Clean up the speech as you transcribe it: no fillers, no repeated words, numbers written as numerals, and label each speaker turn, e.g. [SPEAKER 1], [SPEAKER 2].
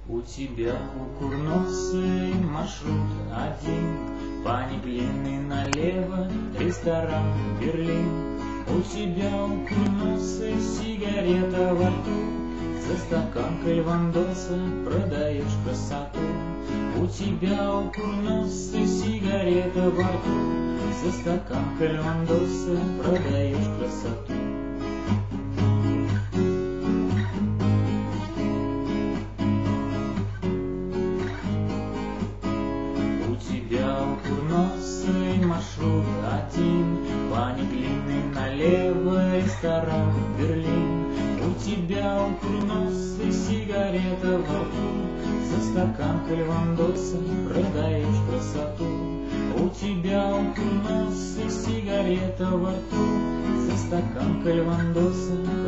[SPEAKER 1] У тебя курносый маршрут один, Пани Глины налево, ресторан Берлин. У тебя курносый сигарета во рту, За стакан кальвандоса продаешь красоту. У тебя курносый сигарета во рту, За стакан кальвандоса продаешь красоту. Курносый маршрут один, Пани Глины налево, ресторан Берлин. У тебя курносый сигарета во рту, За стакан кальвандоса продаешь красоту. У тебя курносый сигарета во рту, За стакан кальвандоса